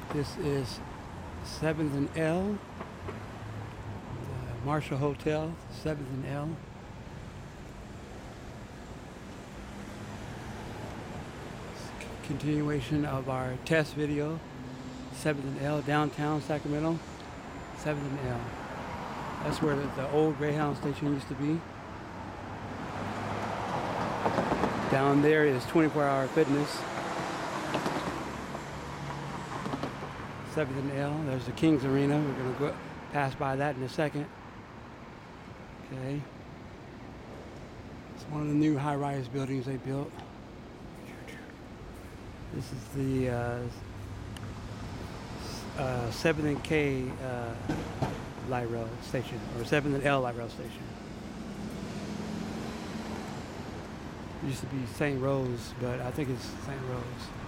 This is 7th and L, the Marshall Hotel, 7th and L. Continuation of our test video, 7th and L, downtown Sacramento, 7th and L. That's where the old Greyhound station used to be. Down there is 24-hour fitness. 7th and L, there's the Kings Arena. We're going to go pass by that in a second. Okay. It's one of the new high-rise buildings they built. This is the 7th and K light rail station, or 7th and L light rail station. It used to be St. Rose, but I think it's St. Rose.